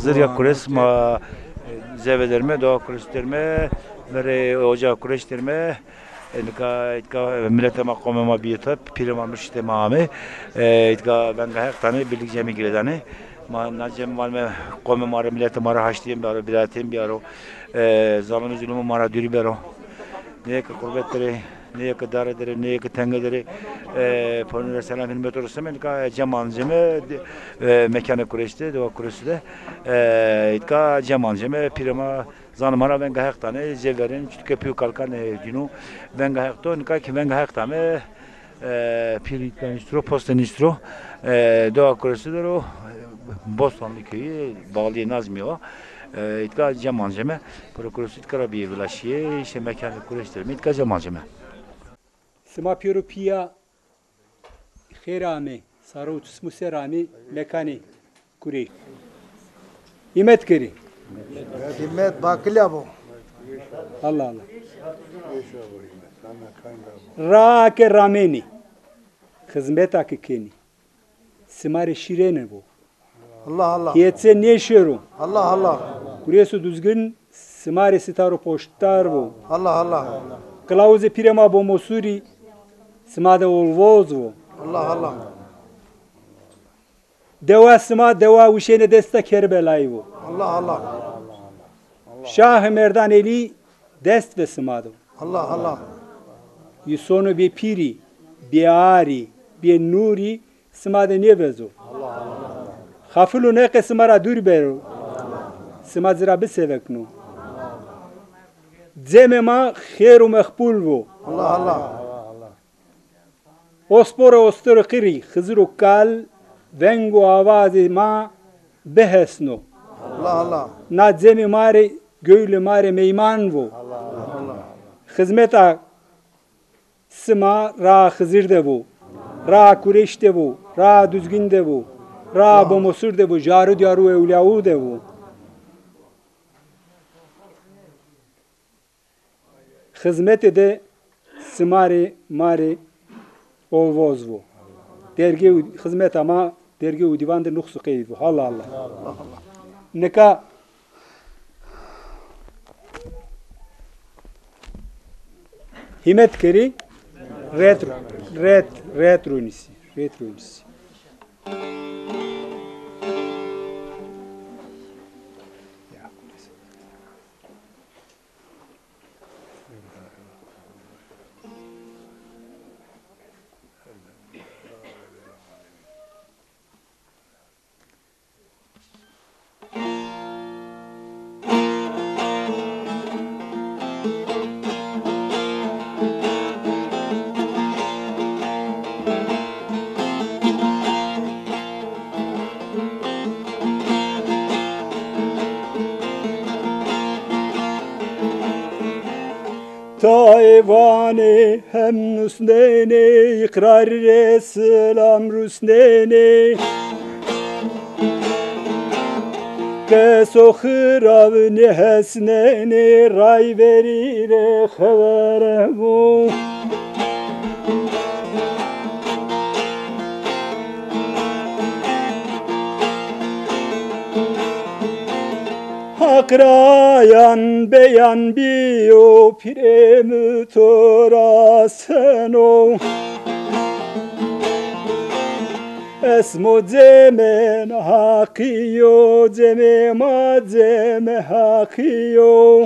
hazır ya kures ma zevelerime doğa kureslerime mere ocağı kureslerime itka millete makamıma biyata pirimamış işte mami itka ben gayet tane birlik cemi giredane ma nacem malme kome mara millete mara haştiyem bir aro bilatiyem bir aro zalim zulümü mara dürü bir aro neye ki kurbetleri neye ki dareleri neye ki tengeleri Pönüre selam hürmet olursa itka cemanceme mekanı kureşti doğa kuresi de itka cemanceme pirima zanmara ben gayet tane zeverin çünkü büyük kalkan günü ben gayet to itka ki ben gayet tane piritka instro posten instro doğa kuresi de o Bostonlu köyü bağlı nazmıyor itka cemanceme prokurası itka bir vilaşiye işte mekanı kureşti itka cemanceme Smapiropia Kherame Saroutus Muserami Mekani Kuri Himmet keri Himmet bakılya bu. Allah Allah Rake Rameni Hizmeta keni Simare şirene bu Allah Allah. Hiyetse ne şeru Allah Allah. Kuresu düzgün Simare sitaro poştar bu Allah Allah. Klauze pirema bomosuri Simade olvozu Allah Allah. Deva sima deva uşene desta Kerbela'yı bu Allah Allah. Şah Merdan Eli dest ve simado Allah Allah. Yusonu bir piri bir ari bir nuri simade ne bezo Hafulu ne kısmara dur bero Simadzira bir seveknu Zemema khairu mekbul bu Allah Allah. Ospora ostoro kiri Hızru kal Vengo avazi ma behesno Allah Allah. Na zemi mare göylü mare meyman bu Hizmeta Sima ra Hızır de bu Ra Kureş de bu Ra düzgün de bu Ra bomosur de bu Jaru diyaru evliyavu de bu Hizmeti de Simari mari olvoz bu Dergi hizmet ama dergi u divanda nuksu keyif bu Allah Allah Neka Himmet keri retronisi Tayvani hem nusneni ikrar selam rusneni Keso khirav nehesneni ray verire khabare bu Akrayan beyan biyo piremü toraseno Esmo zemen hakiyo zeme madzeme hakiyo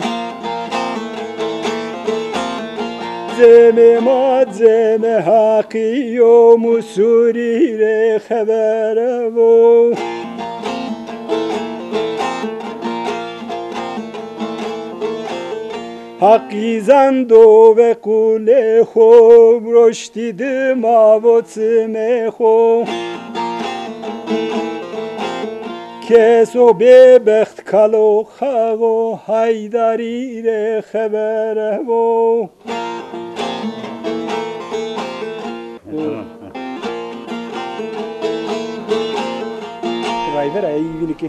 Zeme madzeme hakiyo musurire khabare bu Hakizando ve kule khob roshti mavotsme kho Keso bebext kalo khago haydari re khabare vo Driver ay vilki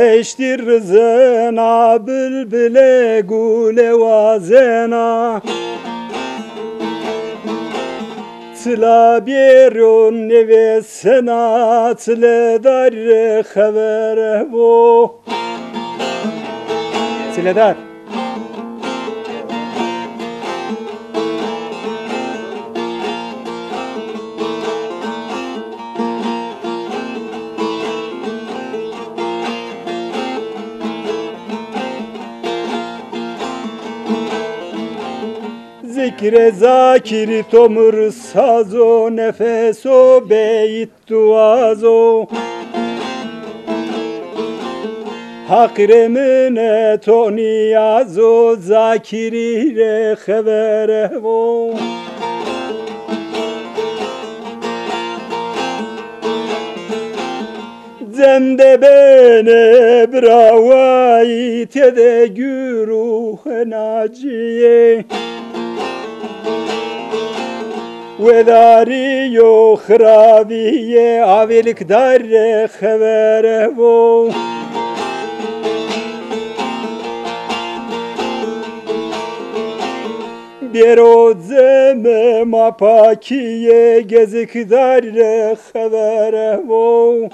Eştir rızına bülbüle gule vazena Tla bierun nevesena tledar haber bu Tledar Zikre zakiri tomur sazo nefeso beyit duazo Hakremine to niyazo zakiri re khebere vo Zemde bene bravai tede güruh naciye Vedari yo khrabiye avelik dar khabere vo Berodzeme mapakiye gezik dar khabere vo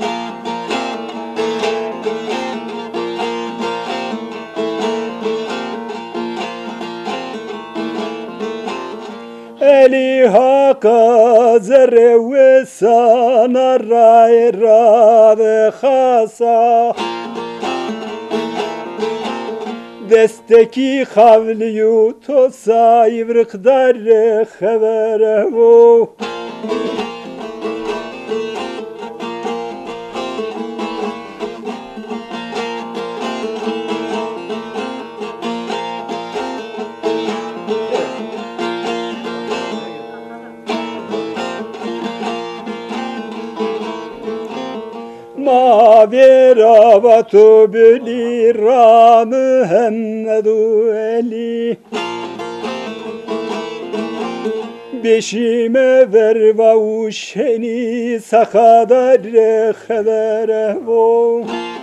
Eli haka zerre ve sana ray rade khasa Desteki khavliyu to sayvrık dar khabere vo Veravatu bili ra Muhammedu eli Beşime verva uşeni sakadar habere vo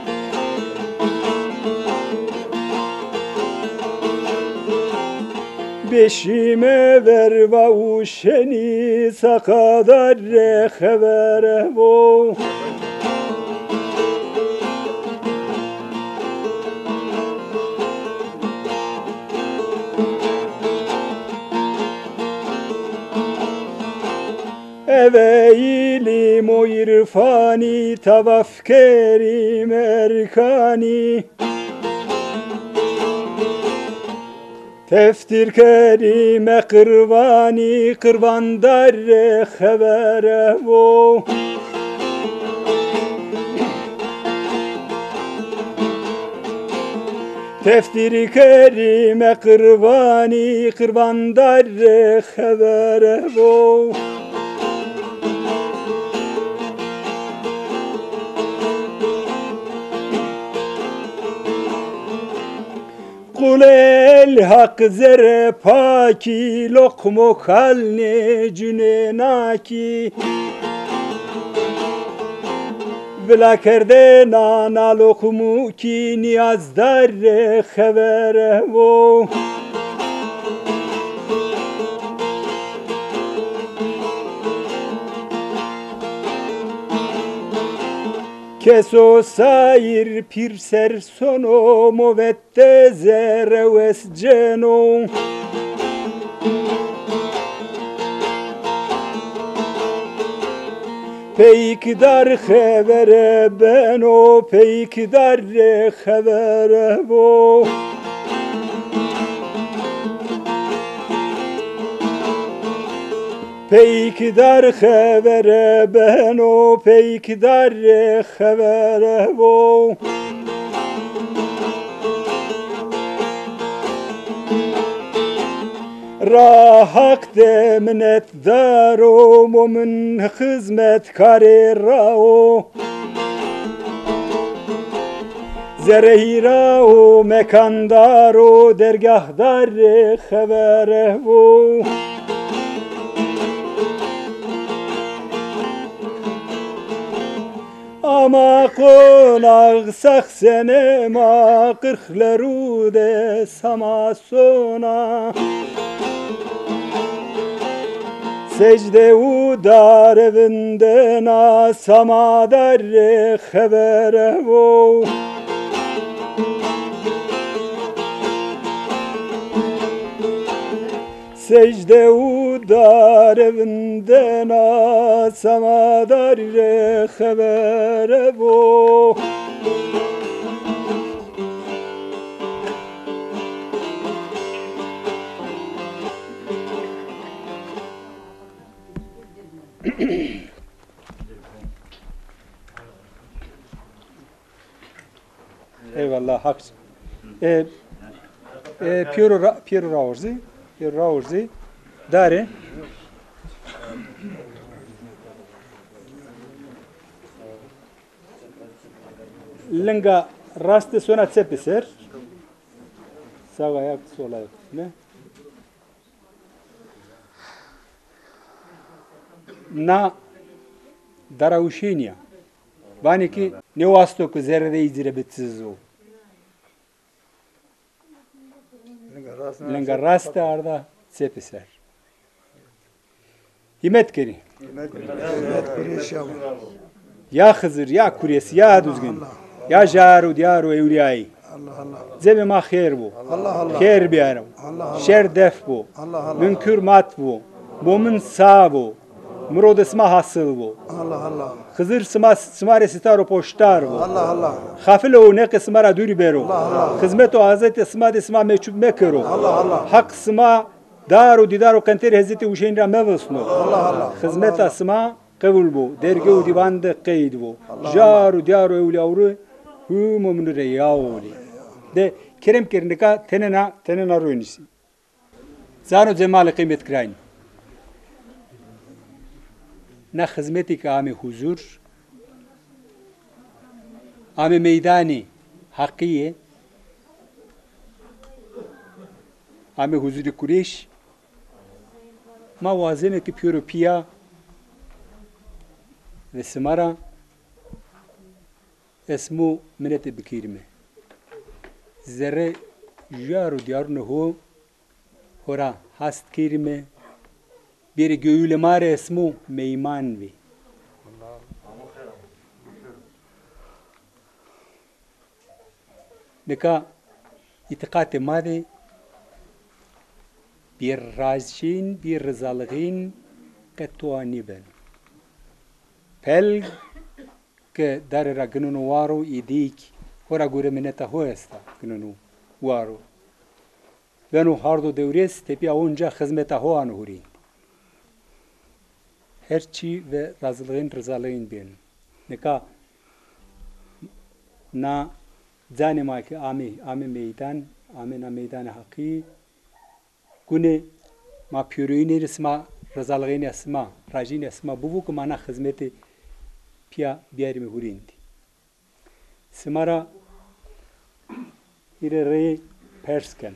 Beşime verva uşeni sakadar habere vo Eve ilim o irfani tavaf kerim erkani Teftir kerime kırvani kırvandar habere vo Teftir kerime kırvani kırvandar habere vo Kul el hak zere paki lokmo kalne cünenaki Vela kerde nana lokmu ki niyazdar habere vo Keso sair pirser sono movette zereves geno Peykdar khevere beno peykdar khevere vo Peykdar khevere beno peykdar khevere vo Rahak demnet daro momin hizmet karera Zerehira o mekandar o dergahdar khevere vo Ama konak saksene ma kırkları de sama sona Secde udar evinde na sama darre habere vo Secde udar evinde na sama darre habere vo Eyvallah hak. Piero Raurzi dare Lenga raste sona cepiser sağ ayak sol ayak ne na darawshenia Vani ki ne vasto ku zerre izire bitsizu Lenga rasta arda cepiser Himet keri Ya Hızır ya Kuryesi ya düzgün Ya Jarud ya Evliyai Zeme ma khair bu Khair biyarım Şer def bu Münkür mat bu Mumin sağ bu Murod isma hasıl bu Hızır smare sitaro poştar bu Hafil o ne kısmara duri bero Hizmet o Hazreti isma isma meçhub mekero Hak isma Daru didaru kanter Hazreti Hüseyin ra mevsnu Hizmet isma قبول بو درگه و دیوان ده قید بو جار و دیار و اولی آورو هم من ریاولی ده کرم کرنه که تننا روی نیسی زانو جمال قیمت کراین نه خدمتی که آمی حضور آمی میدانی حقیه آمی حضور کوریش ما وازنه که پیروپیا ve smara esmu minete bikirme zerre jaru diyarne ho hora hast kirme bir göğüle mare esmu meyman vi neka itiqate made bir rajin bir rızalığın katwani ben Pel که در را گنونو وارو ایدیک هورا گوره منتا هوستا گنونو وارو بنو هاردو دوریس تپیا اونجا خدمتا هوانو هورین هرچی و رزالغین بین نکا نا زانی ما که آمی میدان حقی گونه ما پیروینی رسما رزالغین اسما راجین اسما بوو که مانا خدمت پیا بیاری مهورینی سمارا ایره ری پرس کن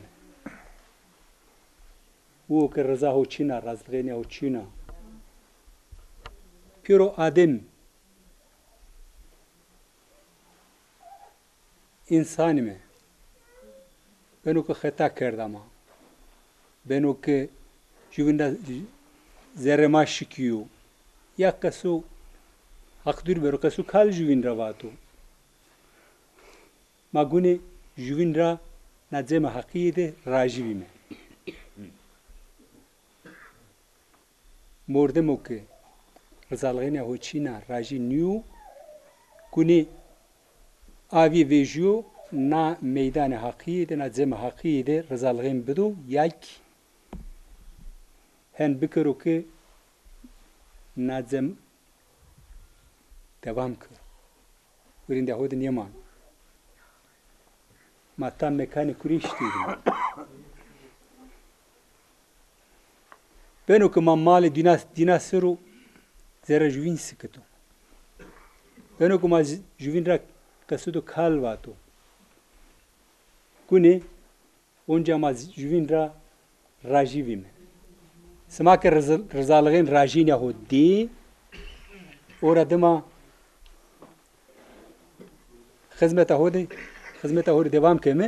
او که رضا هو چینا رزالغین هو چینا پیرو آدم انسانی میں بنو که خطا کردم بنو که جوینده زره ما شکیو یا کسو حق دور برو کسو کال جوین رواتو ما گونه جوین را نجم حقیقت راجی می مرده موکه رزالغین هوچینا راجی نیو گونه آوی ویجو نا میدان حقیقت نجم حقیقت رزالغین بدو یک هن بکرو که نجم devam kır. Birinde hodin yaman. Matam mekanik kuriştiydim. Ben o kuma mali dinasuru zera juvin sıkıtı. Ben o kuma juvin rak kasudu kalvato. Kuni onca ma juvin ra rajivime. Smak rızalığın rajin yahudi. Oradama hizmete hodi devam keme.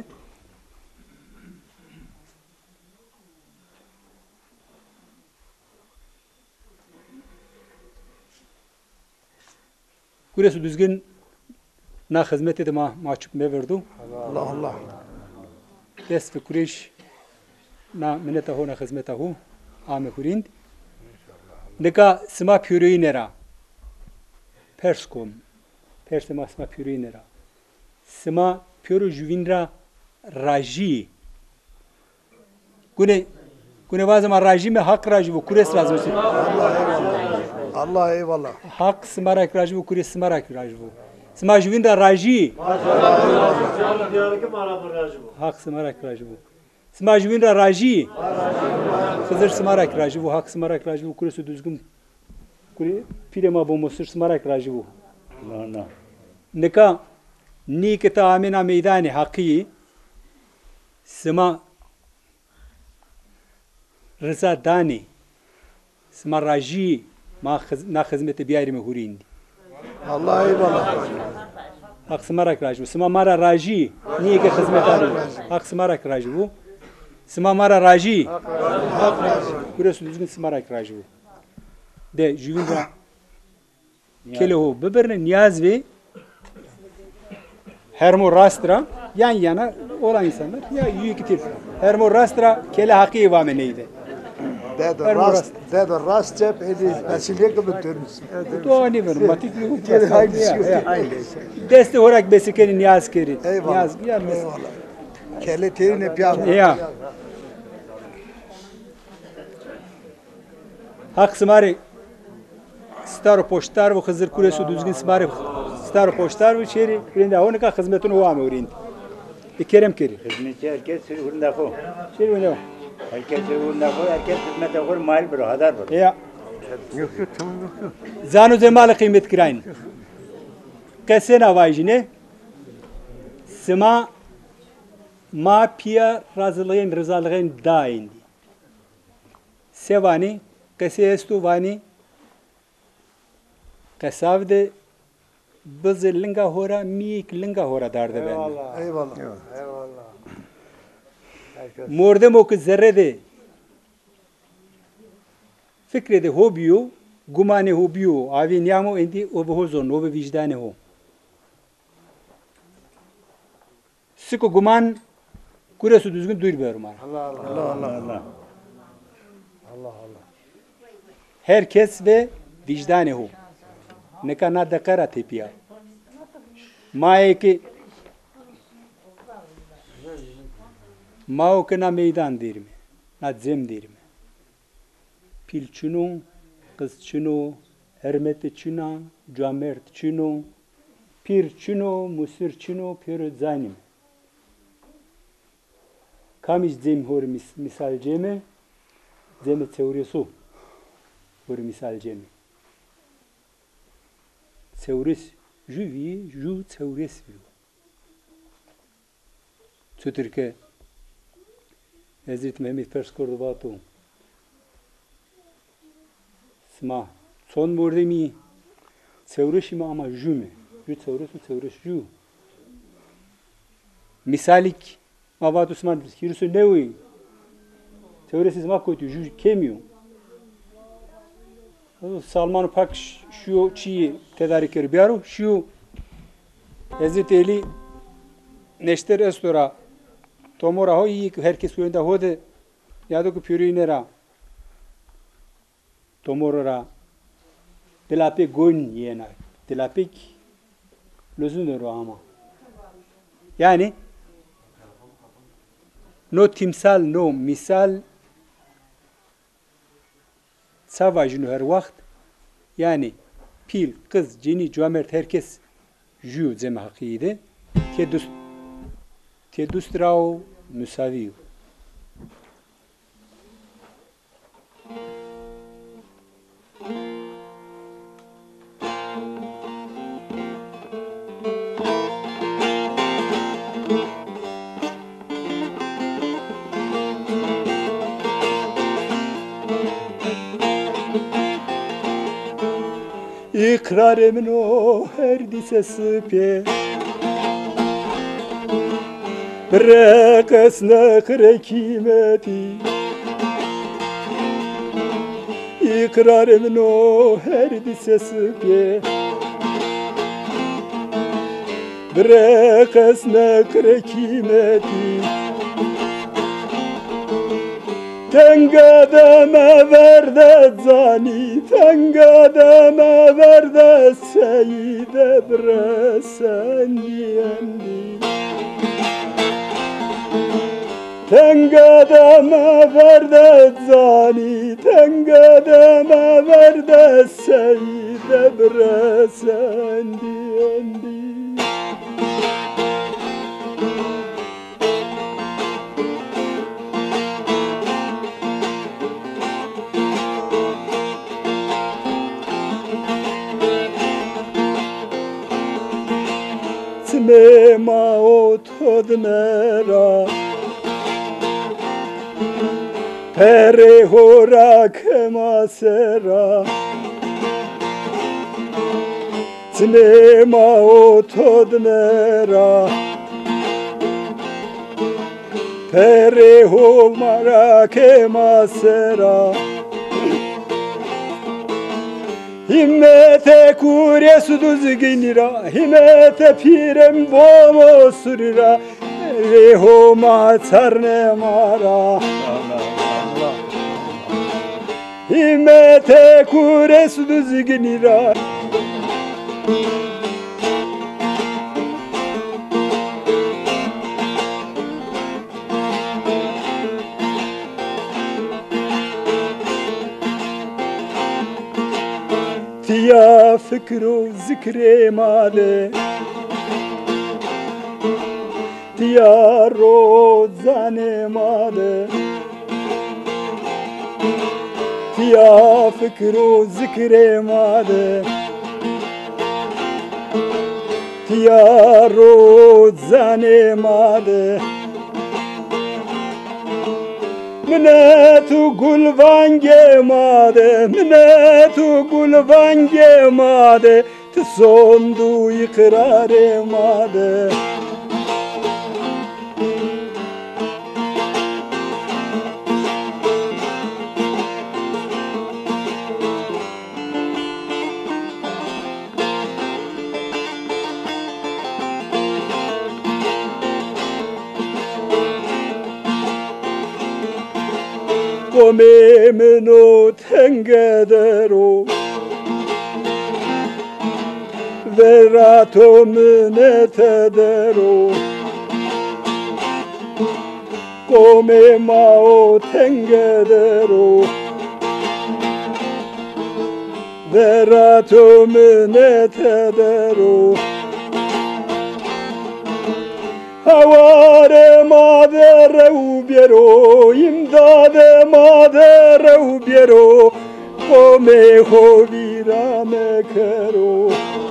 Kuresu düzgün na hizmete de mahcup meverdu. Allah Allah. Dest ve kureş na mineta ho na hizmete ho ame hurind. Neka sma püreyi nera. Perskom. Persema sma püreyi nera. Sma püre juvinra raji. Gune bazı raji mi hak raji bu kures lazım. Allah eyvallah. Hak smarak raji bu kures smarak raji bu. Sma juvinra raji. Hak smarak raji bu. Sma juvinra raji. Kızır smarak raji bu. Hak smarak raji bu kuresu düzgün. Kure pirema bu mosur smarak raji bu. Neka ni kita amina meydani haki sma rıza dani sma raji ma na hizmete biyari me hurindi. Allah eyvallah. Hak smarak raji bu. Sma mara raji ni ke hizmet ari. Hak smarak raji bu. Sma mara raji. Kuresu düzgün smarak raji bu. De juvinda keleho biberne niyaz ve hermo rastra yan yana olan insanlar ya yükitir. Hermo rastra kele hakkı vame neydi? Dede rast cep edi vesile gibi dönmüş. Bu da ne var? Matikli bu. Gene hangisi? Deste olarak besikeni niyaz keri. Eyvallah. Niyaz Eyvallah. Kele terine piyam. ya. Hak smari staro poştar ve hızır kuresu düzgün smari staro poştar ve şeri birinde onu ka hizmetini vame urin. Kerem keri. Hizmetçi herkes hurunda ko. Şeri ne? Herkes hurunda ko. Herkes hizmete kur mal bir hadar bir. Ya. Yok tamam yok. Zanu zemal kıymet kirayn. Kesen avajine sma ma pia razılığın rızalığın daindi. Sevani kesestu vani kesavde bazı linga hora mik linga hora dardı ben. Eyvallah. Eyvallah. Mordem o ki zerrede fikrede hobiyo gumane hobiyo avi niyamo indi o bohozon o vicdane ho. Siko guman kuresu düzgün duyurmuyorum ara. Allah. Herkes ve vicdane ho. Ne kana dakara tepiya. Mae ki mao ke na meydan dirme. Na zem dirme. Pilçunu, kızçunu, hermetçuna, camertçunu, pirçunu, musirçunu, pirzanim. Kamis zem hor misal ceme, zeme teorisu hor misal ceme. Teoris juvi, ju teoris viu. Çötürke Hazreti Mehmet Pers Kordobato Sma son mordemi teorişimi ama jume. Ju teoris ju. Misalik Mavad Osman Hirsu nevi teorisiz ma koydu ju kemiyor. Salman Pak şu çiğ tedarik ediyor. Şu Hazreti Ali neşter estora tomora hoyi herkes yönde hode yado ku pürünera tomorora delape gon yena delapik lozunero ama yani no timsal no misal savajını her vakit yani pil kız cini cömert herkes ju zeme hakiydi tedustrao müsaviyu. İkrar emin o her dise sıpe Bırak esnakre kimeti İkrarımın o her sesi be Bırak esnakre kimeti Tengademe verde zani Tengademe verde seyide bre sen diyendi Tengademe verde zani Tengademe verde seyide bre sen diyendi Mema otod mera Pere hora kemasera Mema otod mera Pere hora kemasera Himmete kure suduzginira Himmete pirem bomo surira Reho matarne mara Himmete kure suduzginira Ya fikru zikre male Ya rozane male Ya fikru zikre male Ya rozane male Minetu gulvange made, minetu gulvange made, tsondu ikrare made. Come meno tengedero Verato menetedero Come mao tengedero Verato menetedero Havare madere ubiero, imdade madere ubiero, come hovira me kero.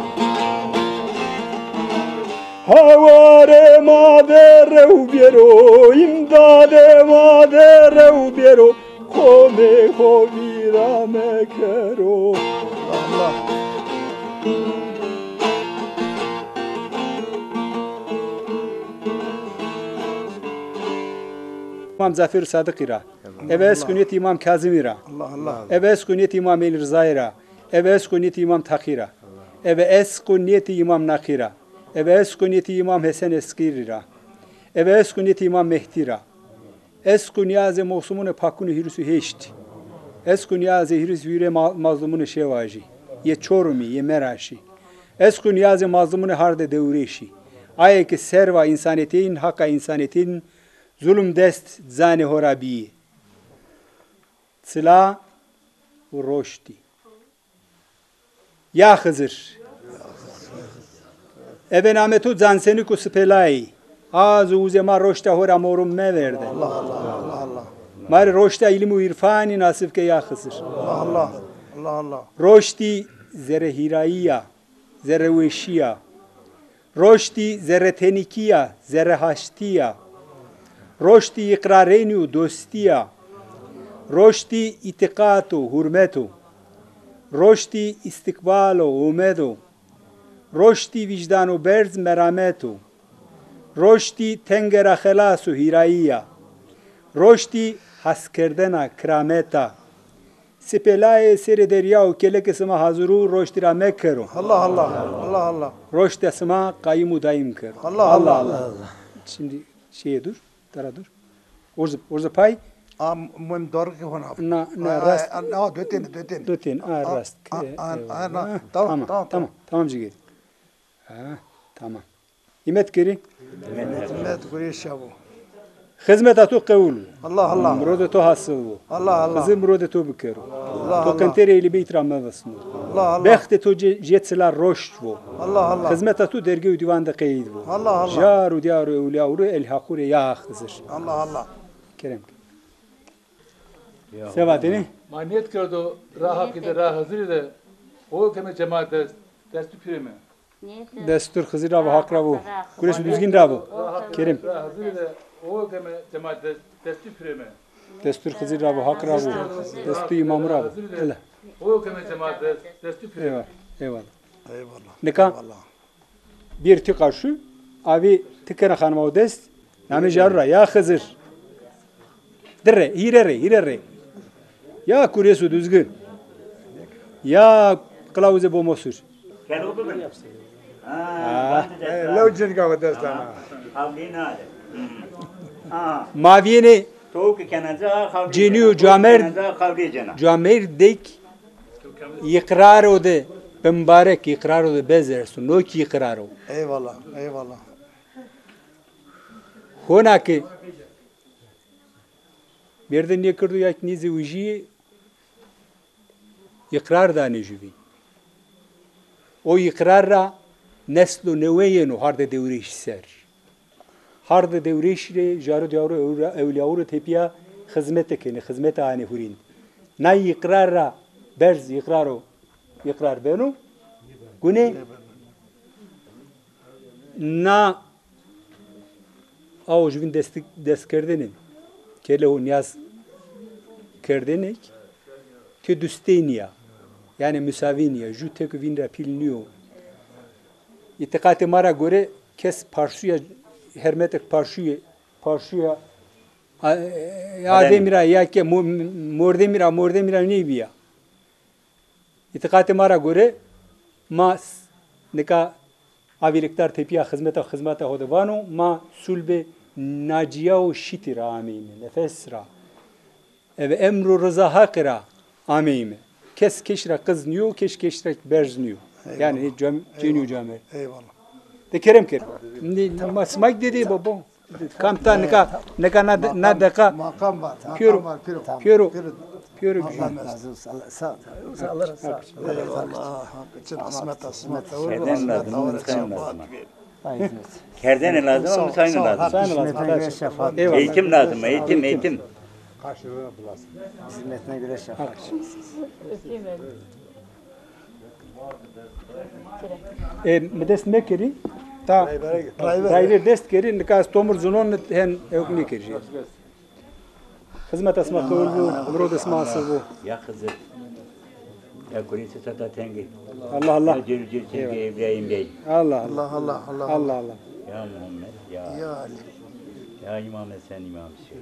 Havare madere ubiero, imdade madere ubiero, come hovira me kero. Allah. İmam Zafer Sadık ira. Evves kunyet İmam Kazım ira. Evves kunyet İmam El Rıza ira. Evves kunyet İmam Takira. Evves kunyet İmam Nakira. Evves kunyet İmam Hasan Eskir ira. Evves kunyet İmam Mehdi ira. Es kunyaze mosumune pakunu hirusu heşti. Es kunyaze hirus vire mazlumune şevaji. Ye çorumi ye meraşi. Es kunyaze mazlumune harde devreşi. Aye ki serva insaniyetin hakka insaniyetin zulüm dest zane horabi. Sıla ve roşti. Ya Hızır. Eben ametu zanseni ku spelai. Az uzema roşta hora morum me verdi. Allah Allah Allah. Mar roşta ilmu irfani nasip ke ya Hızır. Allah Allah. Allah Allah. Roşti zere hiraiya, zere veşiya. Roşti zere tenikiya, zere haştiya. Roşti ikrarenu dostiya. Roşti itikatu hurmetu. Roşti istikbalu umedu. Roşti vicdanu berz merametu. روشتی تنگرا خلاص و هیراییه روشتی حس کردن کرامتا سپلای سر دریا و کلک اسما حضورو روشتی را مکرو Allah Allah. Allah Allah. روشت اسما قایم و daim kır. Allah Allah. Şimdi şeye dur, tara dur. Orada pay Mum doğru ki hona. na rast Döteni. döten rast. Tamam. Tamam cigir. Tamam. İmet geri. Hizmet kureş ya bu. Hizmet atu kavul. Allah Allah. Murode to hasıl bu. Allah Allah. Kızım murode to bikeru. Allah To Allah. kantere ile beytram mevasın. Allah Allah. Bekte to jetseler roşt bu. Allah Allah. Hizmet atu dergi divanda qeyd bu. Allah Allah. Jaru diyaru evliyauru el hakure ya hızır. Allah Allah. Kerem. Sevatini? Maniyet kardo raha kide raha hazır de o keme cemaat destü pirime. Destur hızır rabu hak rabu. Kureş düzgün rabu. Kerim. Raha hazır de o keme cemaat destü pirime. Destur hızır rabu hak rabu. Destu imam rabu. Öyle. O keme cemaat destü pirime. Eyvallah. Eyvallah. Eyvallah. Neka Eyvallah. bir tıka şu. Abi tıkana hanıma o dest. Nami jarra ya hızır. Dirre, hirere. Ya kuresu düzgün. Ya kılavuze bomosur. Levcin kavga destana. Maviyeni Ceniyo camer dek ikrar ode mübarek ikrar ode bezersun. No ki ikrar o. Eyvallah. Eyvallah. Honaki birden ne kurdu ya nizi uji ikrar da ne juvi. O ikrarra neslu neveyenu harde devriş ser. Harde devriş re jaru diyaru evliyauru tepiya hizmet kene hizmet ani hurin. Na ikrarra berz ikraro ikrar benu gune na او جوین دست کردنین که له نیاز کردنیک که دوستینیا یعنی مساوینیا جو تک وین را پیلنیو اتقات مارا گوره کس پارشویا هرمتک پارشویا آدم را یا که مرده میرا نی بیا اتقات مارا گوره ما نکا aviliktar tepiya hizmeta hodevano ma sulbe naciya o şitira ameyme nefesra ev emru rıza hakira ameyme kes keşra kız niyo keşra berz niyo yani ceniyo camer Eyvallah. de kerem masmak dedi baba kamta neka na deka Makam var. Piyoro. Makam var. Piyoro. Allah razı olsun. Sağ ol. Eyvallah. Için asmet. Kerden lazım, onu sayın lazım. Kerden lazım, onu sayın lazım. Eğitim lazım, eğitim. Karşılığı bulasın. Hizmetine göre şafak. Medest mekeri ta driver dest keri nikas tomur zunon hen evkni keri hizmet asma kılbu murod asma asbu Ya Hızır, ya Kulisi Sata Tengi, Allah ya Cürcür Çirgi İbrahim Bey, Allah Allah. ya Muhammed, Ya Ali. ya İmam Esen İmam Hüseyin.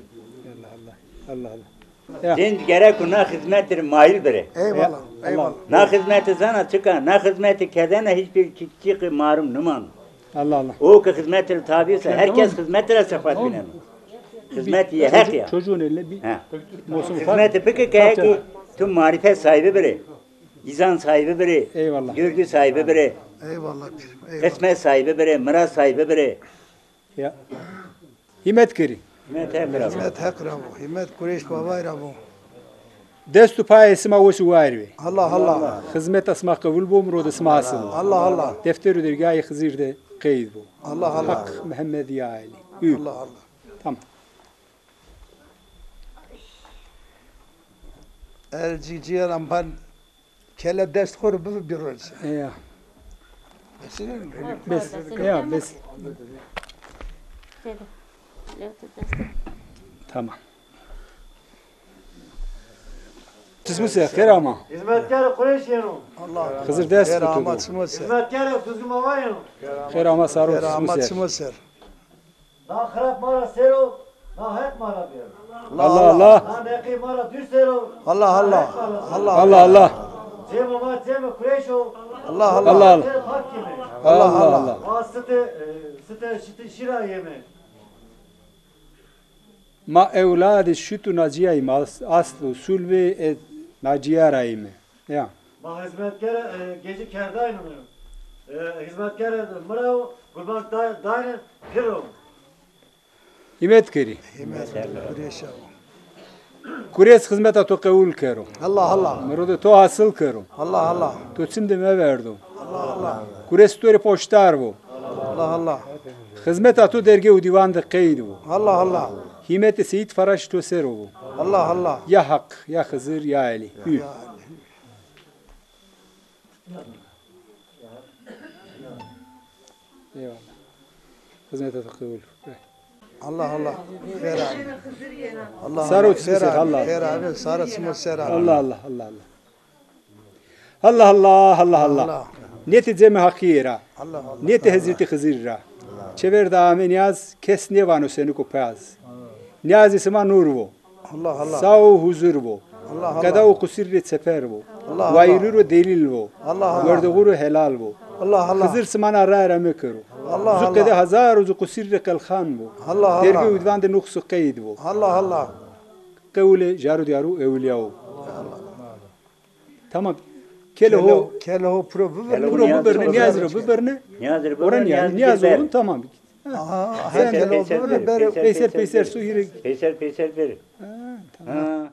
Allah Sen gerek ona hizmettir mahil bire. Eyvallah. Na hizmeti sana çıkan, na hizmeti kedene hiçbir çıkı marum numan. Allah O ki hizmettir tabiyse herkes hizmettir sıfat binen. Hizmet ye hak ya. çocuğun eline bir mosum Hizmeti peki ki tüm marifet sahibi biri. İzan sahibi biri. Eyvallah. Görgü sahibi biri. Eyvallah. Eyvallah. Kısmet sahibi biri. Miras sahibi biri. ya himet keri Hizmet hep beraber. Hizmet hak rabu. Hizmet Kureyş babay rabu. destu pay esma vesu varvi Allah. hizmet asma kabul bu murod asma asıl Allah. defteru dergâhi hızirde qeyd bu Allah. hak Muhammed ya Ali Allah. tamam Elciye rampan kele dest kur bu bir rol. ya Senin bes ya bes tamam Cismu se kerama Hizmetkar Kureyş yenu. Allah. Hızır dest Keramat tutu sımıser. Hizmetkar Kuzgum Hava yenu. kerama saru cismu Keramat se sımıser. Na khrap mara sero, na het mara bir. Allah Allah. Na neki mara düz sero. Allah Allah. Allah Allah Allah. Cema ma cema kureşo. Allah Allah. Allah Allah. Hakime. Allah Allah. Ma sıtı şira yeme. Ma evladı şutu naciyayım aslı sulve naciyarayım. Ya. Ma hizmetkar gece kerdayım. Hizmetkar mırav kurban daire kiro. Himet keri. Kureşa. Kures hizmeta to kavul kero. Allah Allah. Mırdı to hasıl kero. Allah Allah. To şimdi me verdo. Allah Allah. Kures tori poştar bu. Allah Allah. Hizmeta to derge u divan de qeyd bu. Allah Allah. Himet Seyit Faraş to sero bu. Allah Allah. Ya hak, ya Hızır, ya Ali. Hü. Eyvallah. Hizmete to kavul. Allah Allah. Fer abi. Allah Sarı Allah. uçsun ser, Allah. Fer abi. Sarı smur ser abi. Allah Allah Allah Allah. Allah Allah Allah Allah. Neti mi hakira. Allah Allah. Neti Hazreti Hızır'a. Çever dağımı niyaz kes ne vanu seni kupaz. Niyaz isma nur bu. Allah Allah. Sağ huzur bu. Allah Allah. Kada o kusirri sefer bu. Allah Allah. Vayruru delil bu. Allah Allah. Varduguru helal bu. Allah Allah. Hızır smana rara mekru. Allah Allah. Zukede hazar uzu kusirri kalkhan bu. Allah Allah. Dergi udvan de nuksu qeyd bu. Allah Allah. Kavle jaru diyaru evliyahu. Tamam. Keleho Keleho pro bu. Bro bu berne niyazro bu berne. Niyazır bu. Oran yani niyaz olun tamam. Aha. Sen Peyser su hiri. Peyser bir. Ha.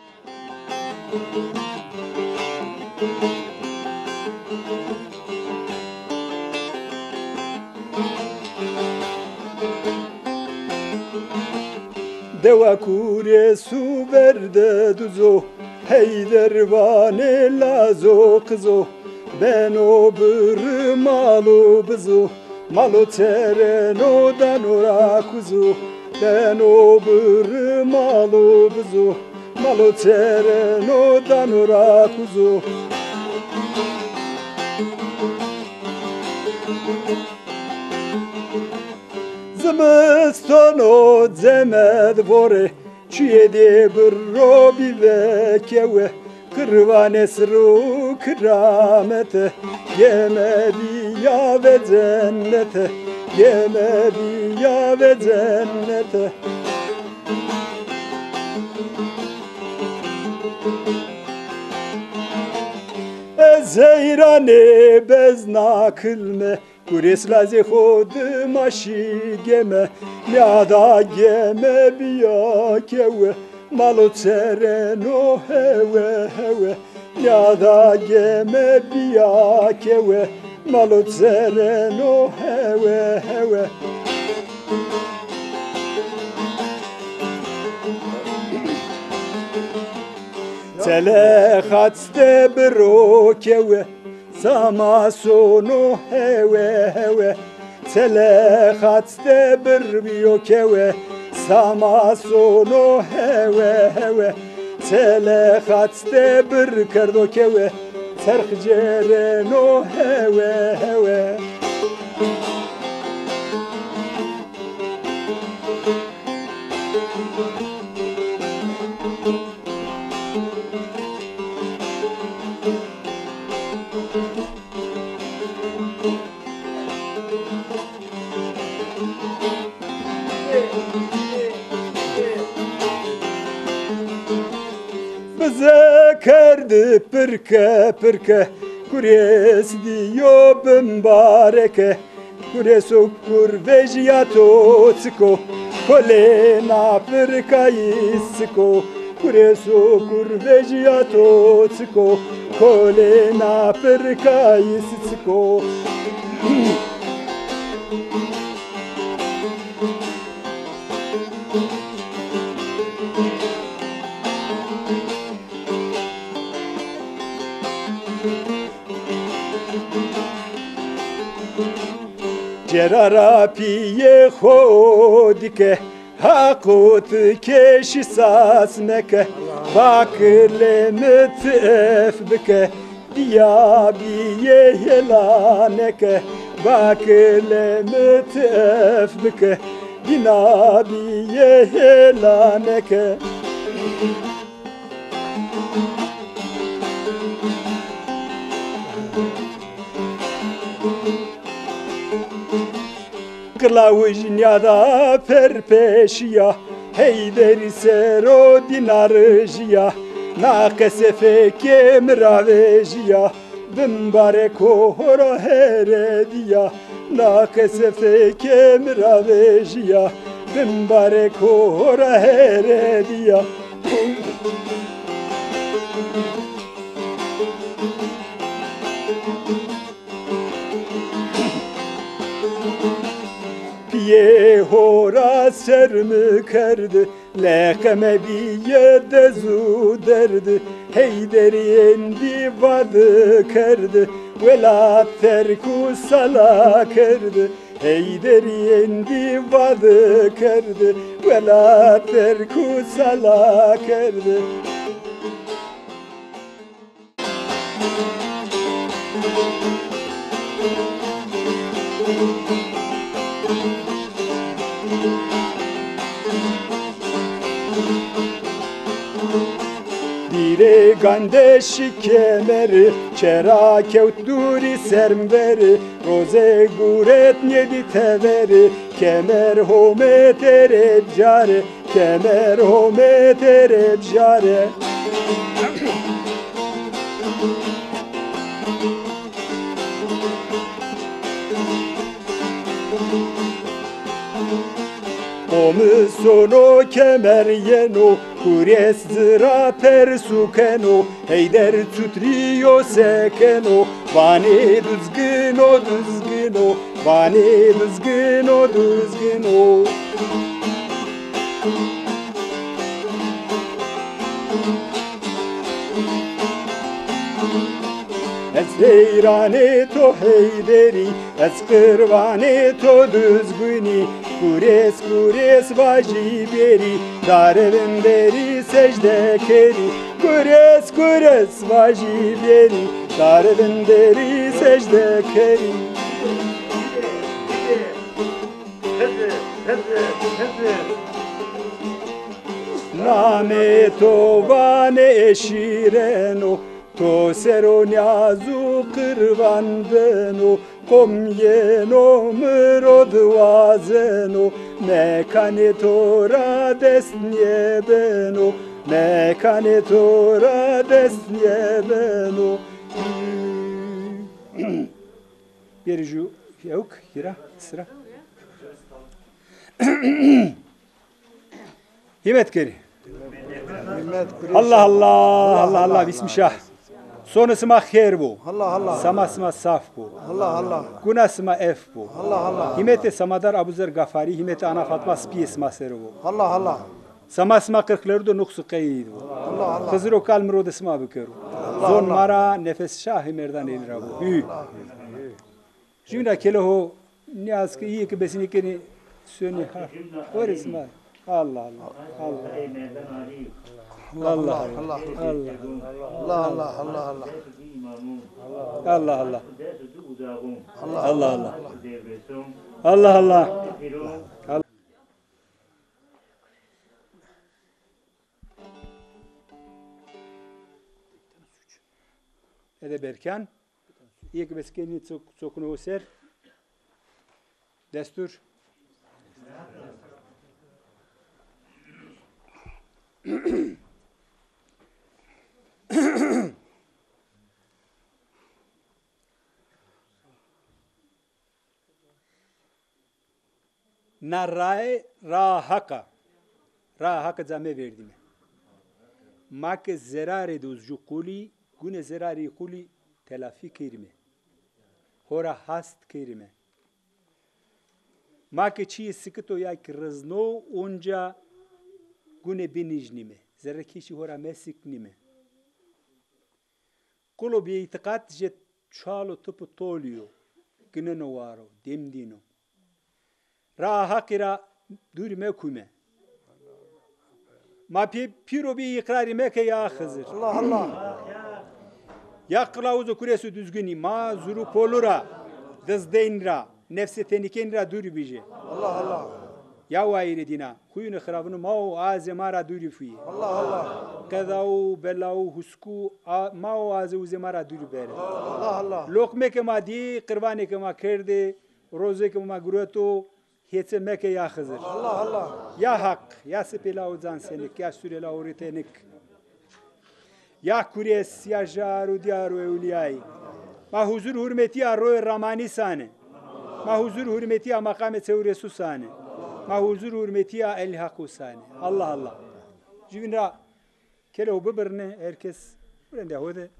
Deva kure su verde duzo. Heyder vane lazo kızo. Ben o bırı malu bızo. Malo tereno danora kuzu. Ben o bırı malu bızo. Malo tereno danora kuzu. Zmestano zemed vore. Çiye de bırro bive kewe. Kırvane sırru kıramete. Yemedi ya ve cennete. Yemedi ya ve cennete. Zeyrane bez nakılme. Kuris lazi khod maşi geme. Nyada geme biya kewe. Malo tereno hewe hewe. Nyada geme biya kewe. Malo tereno hewe hewe. Tele khatste bro kewe. Sama sonu hewe hewe. Tele khatste biyo kewe. Sama sonu hewe hewe. Tele khatste bir kardo kewe. Serh cereno hewe hewe. Bize kerdi pirke pirke. Kures diyo bimbareke. Kures okur vejiyato tsiko. Kolena pirkayisiko. Kures okur vejiyato tsiko. Kolena pirkayisiko. Cerara piye hodike hakut keşi sasmeke bakle mütef bike diya biye helaneke bakle mütef bike dinabiye helaneke Kılavujnyada perpeşiya Heyderi sero dinarıjiya Nakesefe kemravejiya Bimbare kohora herediya Nakesefe kemravejiya Bimbare kohora herediya Piye hora sermi kerdi Lekeme biye dezu derdi Heyderi endi vadı kerdi Vela terku sala kerdi Heyderi endi vadı kerdi Vela terku sala kerdi Dire gandeşi kemeri Çera kevtduri sermveri Roze guret nedi teveri Kemer homet ereb jare Kemer homet ereb jare Omu sono kemer yeno Kures zıra persukeno Heyder tutriyo sekeno Vane düzgüno düzgüno Vane düzgüno düzgüno Ez heyrane to heyderi Ez kırvane to düzgüni Kures kures vaji beri Darevim beri secde keri Kures kures vaji beri Darevim beri secde keri Name to vane eşireno To seronyazu kırvandeno Komjeno mrodvazeno Mekane tora desnjebeno Mekane tora desnjebeno Birju yok hira sıra Himmet keri Allah Allah Allah Allah bismillah Sonrasıma khair bu. Allah Allah. Samasıma saf bu. Allah Allah. Günasıma ef bu. Allah Allah. Himete Samadar Abuzer Gafari, himete Ana Fatma Spiyes Maser bu. Allah Allah. Samasıma kırkları da nuksu kayid bu. Allah Allah. Hızır o kalmır o desma bükürü. Zon mara nefes şahi merdan elira bu. Hü. Şimdi kele ho niyaz ki iyi ki besini keni sönü ha. O resma. Allah Allah. Allah. Allah Allah Allah Allah Allah Allah Allah Allah Allah Allah Ede Berkan İlk beskeni çokunu ser Destur Narrae rahaka rahaka zame verdim. Mak zerare duz kuli gune zerari kuli telafi kirme. Hora hast kirme. Mak çi sıkıto ya krizno onca gune binijnime. Zerrekişi hora mesiknime. Kolo bi itikat jet çalo tupu tolio gine no varo demdino. Rahakira durme kume. Ma piro bi ikrari meke ya Hızır. Allah Allah. Ya kılavuzu kuresu düzgünü ma zuru polura dızdeynra nefse tenikenra dur bije. Allah Allah. یا وایری دینا خوین خرابنو ما و آز مارا دوری فی الله الله کذاو بلاو حسکو ما و آز وز مارا دوری بره الله الله لقمه که ما دی قربانی که ما کرده روزه که ما گروتو هیچ مکه یا خزر الله الله یا حق یا سپیلا و زان سنک یا سوری لاوریتنک یا کوریس یا جارو دیارو اولیایی ما حضور hürmeti روی رامانی سانه ما حضور hürmeti مقام تورسو سانه ما حضور hürmeti الحق سانه الله الله جوین را کلو ببرنه herkes برنده هوده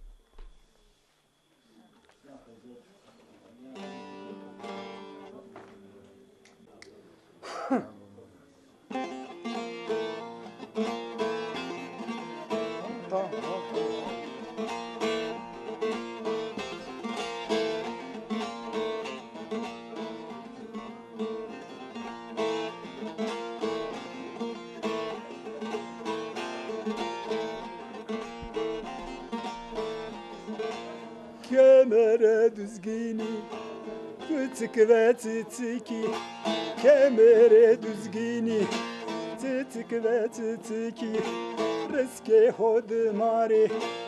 Kemere düzgini Tıtık ve tıtıki Kemere düzgini Tıtık ve tıtıki Rızke hodmare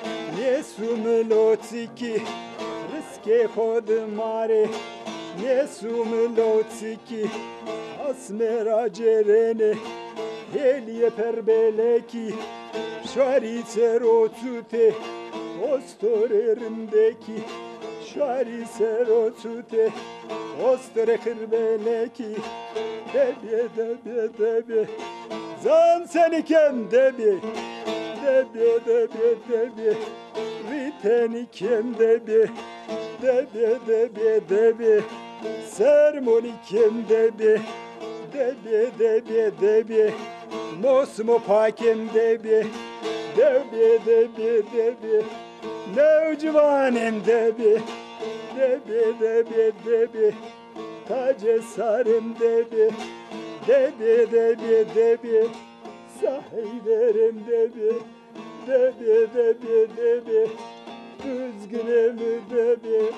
Nesumlotiki Rızke hodmare Nesumlotiki Asmera cerene Heliye perbeleki Şari terotute Ostorerimdeki şari serotute Ostore kırbeleki Debi debi debi Zan seni kem debi Debi debi debi Riteni kem debi Debi debi debi Sermoni kem debi Debi debi debi Mosmo pakem debi Debi debi debi Nevcivanem debi Debi debi debi Tace sarım debi Debi debi debi Sahilerim debi Debi debi debi Üzgünüm debi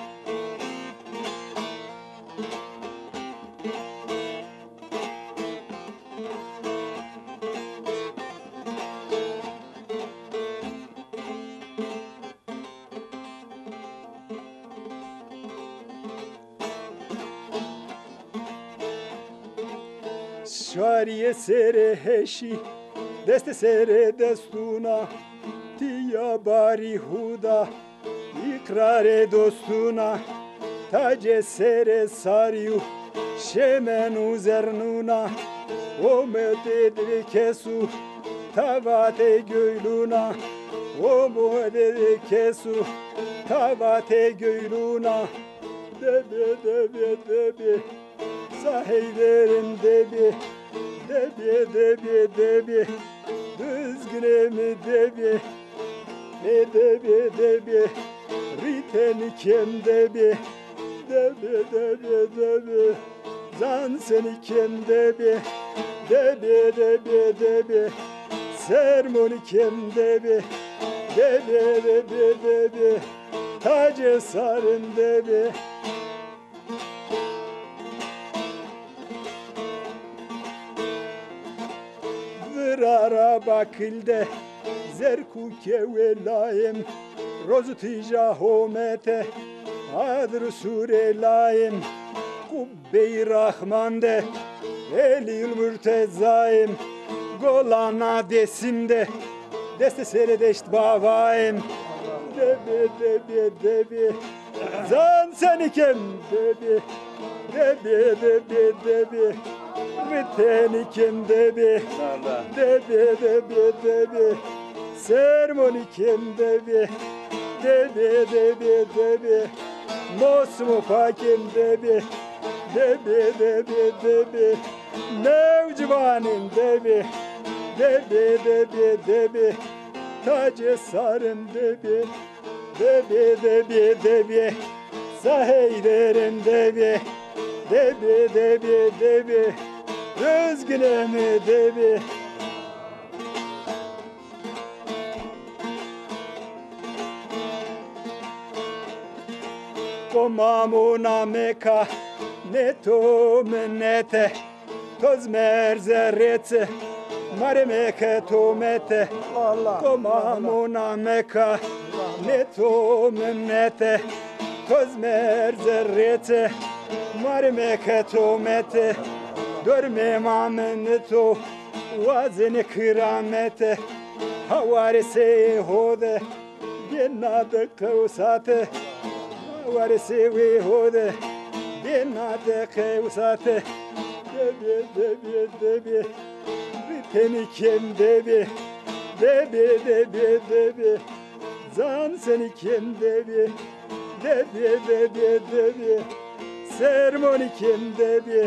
Şariye sere heşi Deste sere destuna Tiya bari huda İkrare dostuna Tace sere sariyu Şemenu zernuna O mededri kesu Tavate göyluna O mededri kesu Tavate göyluna Debe debe debe Sahillerim debi Debi debi debi Düzgünemi debi Debi debi Riteni kem debi Debi debi debi Zan seni kem debi Debi debi debi Sermoni kem debi Debi debi debi Tace sarım debi Vırara bakilde Zerkuke velayim Rozu tija homete Adr surelayim Kubbe-i Rahman'de Eliyül mürtezayim Golana desimde Deste seredeşt bavayim Debi debi debi Zan seni kem debi Debi debi debi Viteni kim debi Debi debi debi Sermoni kim debi Debi debi debi Mosmu fakim debi Debi debi debi Nevcivanim debi Debi debi debi Tace sarım debi Debi debi debi Saheylerim debi Debi debi debi Üzgünüm debi Komamuna meka Neto menete toz merzerete maremeke tomete komamuna meka neto memnete toz merzerete maremeke tomete görme mameneto vazene kıramete havarese hode genade kavsate havarese ve hode genade kavsate debe riteni kem debe zan seni kem debe sermoni kem debe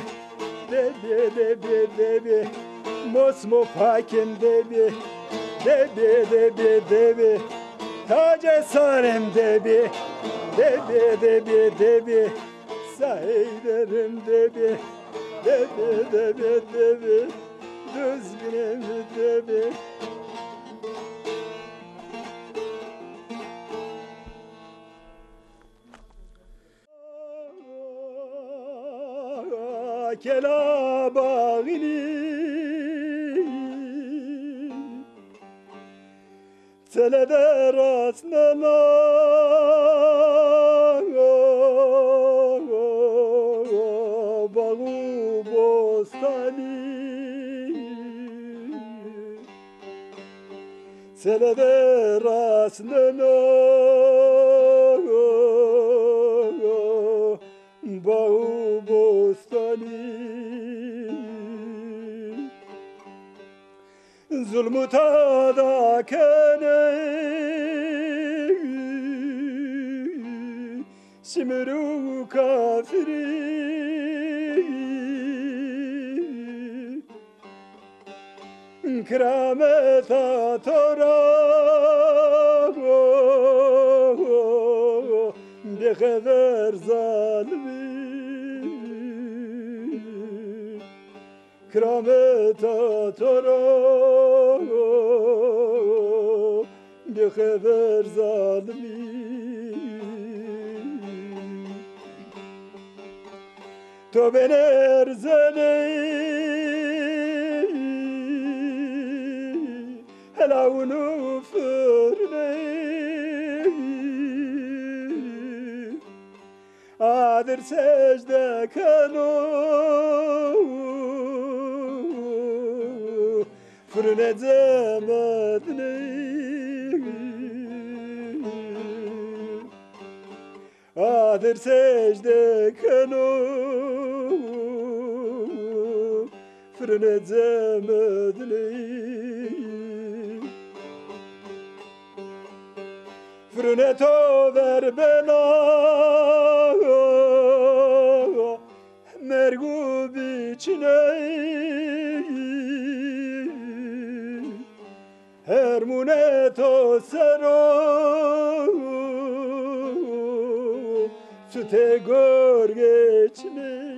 mosmo pakem debe taca sarem debe sahillerim debe düzgünem debe kelabağini telede rastnana bağı bostani telede rastnana bağı bostani zulmü tadakene Simru kafiri Krameta tora Bekheder zalimi Krameta tora Bekheder zalimi To ben erzene Helavunu fırne Adır secde kanu Fırne zemedne Adır secde kanu Fırne zemedne Fırne to ver bana Mergub içine Hermune to sero Süte gör geçme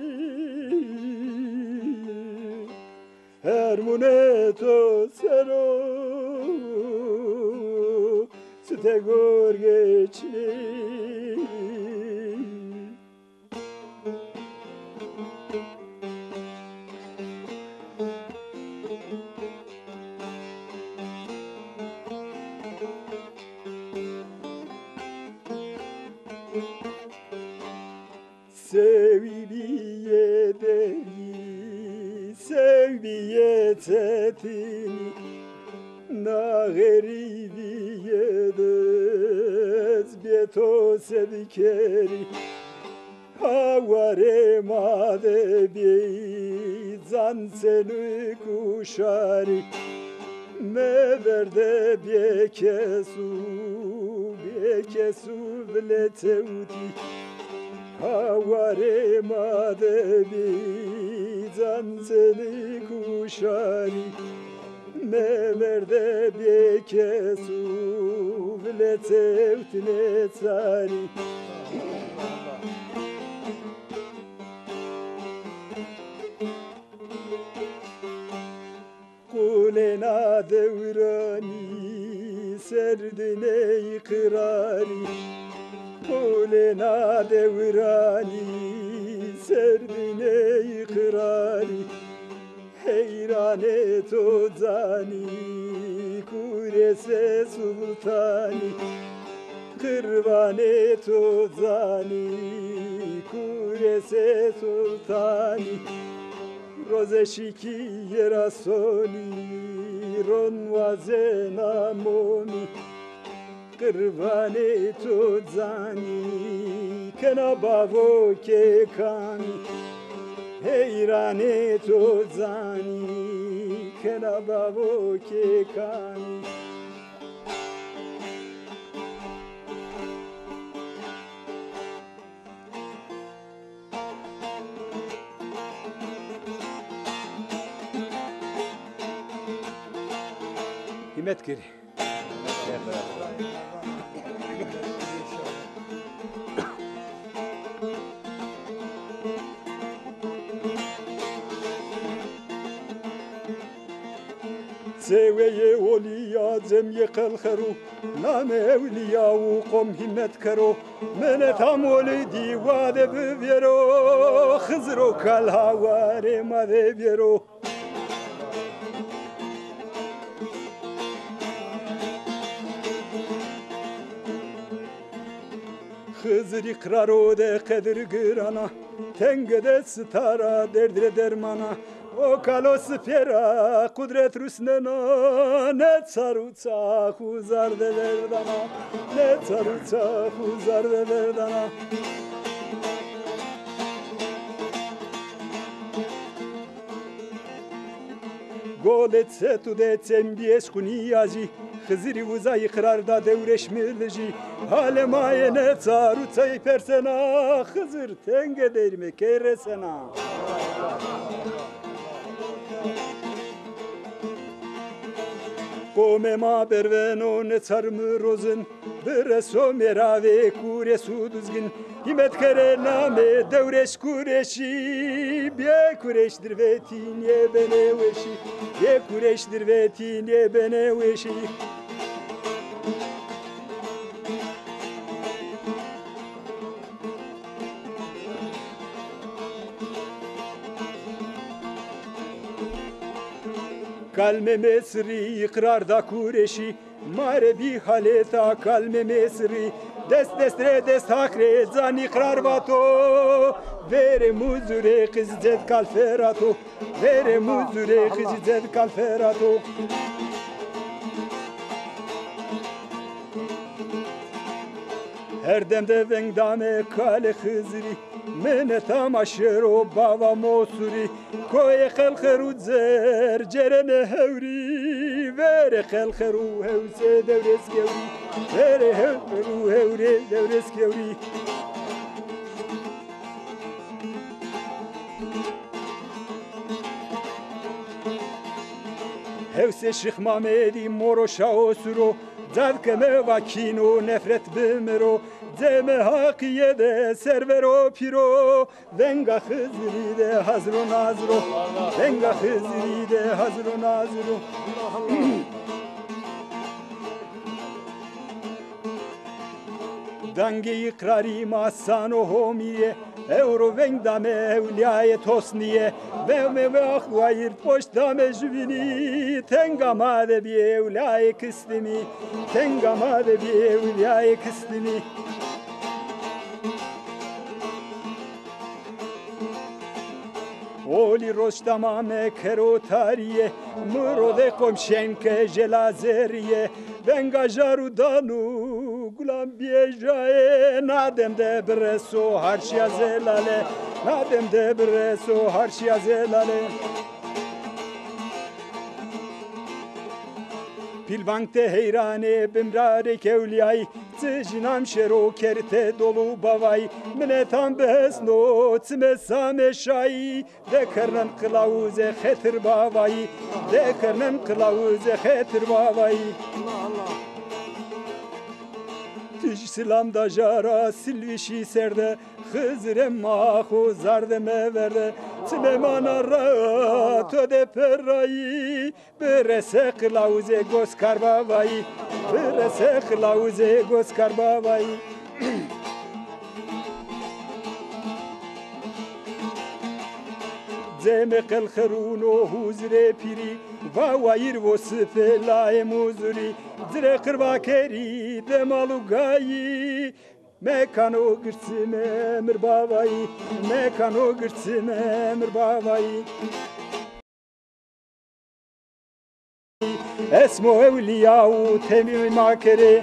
Hermune to sero Süte gör geçme Sevbiye deri, sevbiye tetini Nağeri dez bieto sedikeri Havare made bi zan seni kuşari Me verde biekesu vleteuti Havare made bizan seni kuşari Memerde bekesu vletevtine tsari Kulena devrani serdine ikrari Kulena devrani serdine ikrari Heyrane tozani kurese sultani Kırvane tozani kurese sultani Roze şiki yerasoni ronvaze namomi Kırvane tozani kenabavo kekami Heyrane tozani kenabavo kekami Himmet geri. Seveye oliya cemye kalkharu Name evliya u kom himmet karo Mene tam oli divade bivero Khızro kal havare made vero Hızır ikraro de kadir gırana Tengede stara derdire dermana O kalos fera kudret rusnena Ne tsaruca huzar de verdana Ne tsaruca huzar de verdana Goletse tu de tsembies kuniyaji Hızırı uza ikrarda devreşmilji Halemaye ne tsaruca persena Hızır tenge derme keresena Come ma berveno ne tsarmı rozun Bereso merave kure suduzgin Himet kere name devreş kureşi Biye kureştir ve tinye bene veşi Biye kureştir ve tinye bene veşi Kalme Mesri ikrarda kureşi Mare bi haleta kalme Mesri Dest destre dest hakre zan ikrar vato Vere muzure kızcet kalferato Vere muzure kızcet kalferato Her demde vengdame kale hızri Mene tamaşero bava mosuri Koye khalkheru zer cerene hevri Vere khalkheru hevse devres gevri Vere hevru hevre devres gevri Hevse Şeyh Mamedi moro şaosuro Zavkeme vakino nefret bimero Zeme hakiye de servero piro Venga hızri de hazro nazro Venga hızri de hazro nazro Dange ikrari masano homiye Euro vengdame evliyaye tosniye Vevme ve ahvayir poştame jüvini Tengamade bi evliyaye kıstimi Tengamade bi evliyaye kıstimi Oli rostamame kerotariye Muro de komşenke jelazeriye Venga jarudanu gulam biejae Nadem de breso harşya zelale Nadem de breso harşya zelale Pilvankte heyrane bimrare kevliyay Cijinam şero kerte dolu bavay Minetam besno tsmesame şayi Dekernem kılavuze khetir bavay Dekernem kılavuze khetir bavay Tiş silamda jara silvişi serde Hızrem mahu zardeme verde Tmemana rahat öde perrayi Berese kılavuze göz karbavayı Berese kılavuze göz karbavayı زم قلخرون و حوزر پیری و وایر و سفلای موزوری زر قربا کری دمالو گایی مکانو گرسم امر بابایی مکانو گرسم امر بابایی اسمو اولیا و تمی ماکره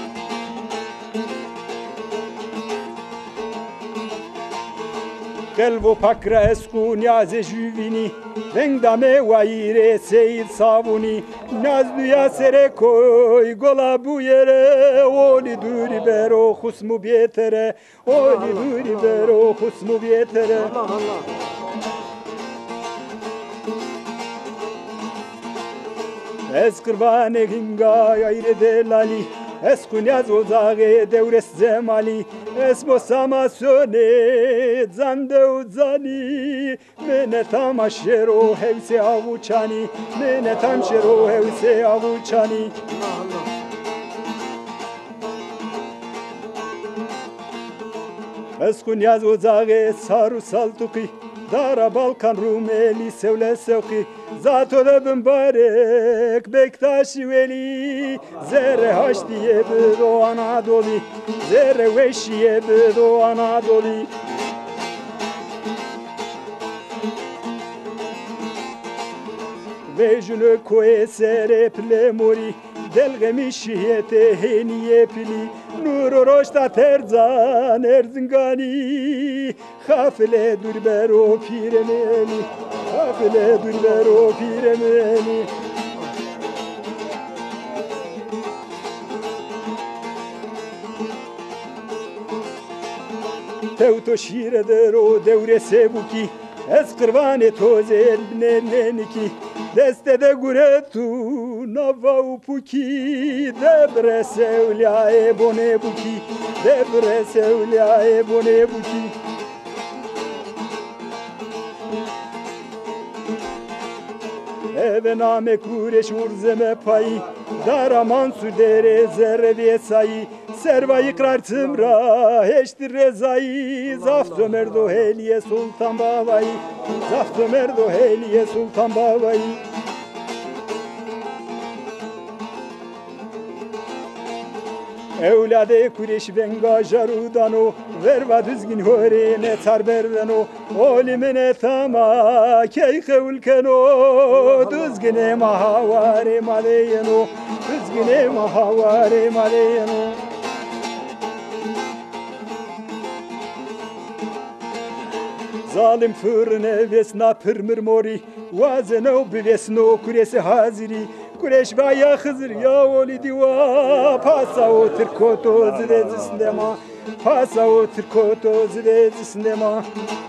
قلب پکر اسکو نیاز جوینی رنگ دمه وایره سید صابونی نیاز دویا سر کوی گلا بویره اولی دوری برو خسمو بیتره اولی دوری برو خسمو بیتره از قربان گنگای ایر دلالی از کنیاز وزاقه دورس زمالی اسمو ساماسونه زنده و زانی من تماشر و حوث آوچانی من تماشر و حوث آوچانی از کنیاز وزاقه سارو سالتوقی دارا بالکان روملی سوله سوقی زاتو da mübarek Bektaşi veli zerre haştiye büdo Anadolu zerre veşiye büdo Anadolu vejunu koe sere plemori delgemi şiyete heniye pili nur roşta terzan erzingani hafile durbero piremeni hafile durbero piremeni tevto şire dero devre sebuki ez kırvane tozel neneniki deste de guretu nava upuki debre sevliae bone buki debre sevliae bone buki eve name kureş urzeme payı dara mansur dere zerre vesayı serva ikrar tımra heştir rezayı zafto merdo heliye sultan babayı zafto merdo heliye sultan babayı evlade kureş venga jarudano verva düzgün horene tarberdano olimene tama keyhe ülkeno düzgüne mahavare maleyeno düzgüne mahavare maleyeno zalim fırne vesna pırmır mori vazeno bivesno kuresi haziri kureş baya hızır ya oli diva pasa o tırkoto zilezisindema pasa o tırkoto zilezisindema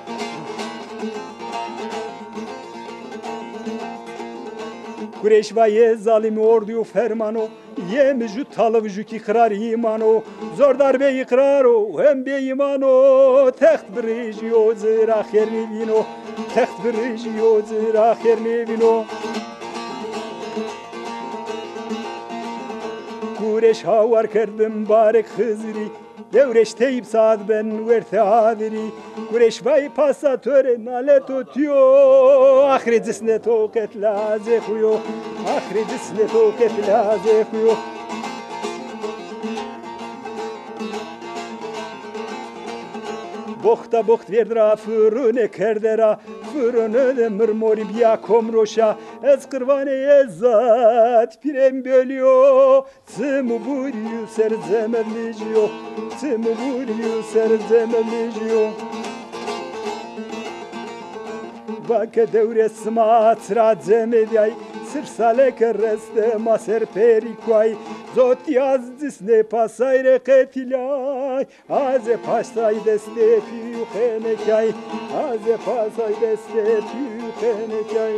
kureş baya zalim orduyu fermano yemiju talavju ki kırar imano zor darbe ikraro hem be imano text brijiyo zira kherni vino text brijiyo zira kherni vino kureş havar kerdim barek hızri devreş teyip saat ben verte adiri kureş vay pasatöre nalet otuyo ahire cisne toket laze kuyo ahire cisne toket laze kuyo Bohta boht verdra fırını kerdera fırını de mırmori biya komroşa ez kırvane ezat pirem bölüyor tımu buriyu serzemevliciyor tımu buriyu serzemevliciyor Vake devre smatra zemedjaj sır sale kereste maser perikuaj zot yazdis ne pasajre ketilaj aze pasaj deste pyuhenekaj aze pasaj deste pyuhenekaj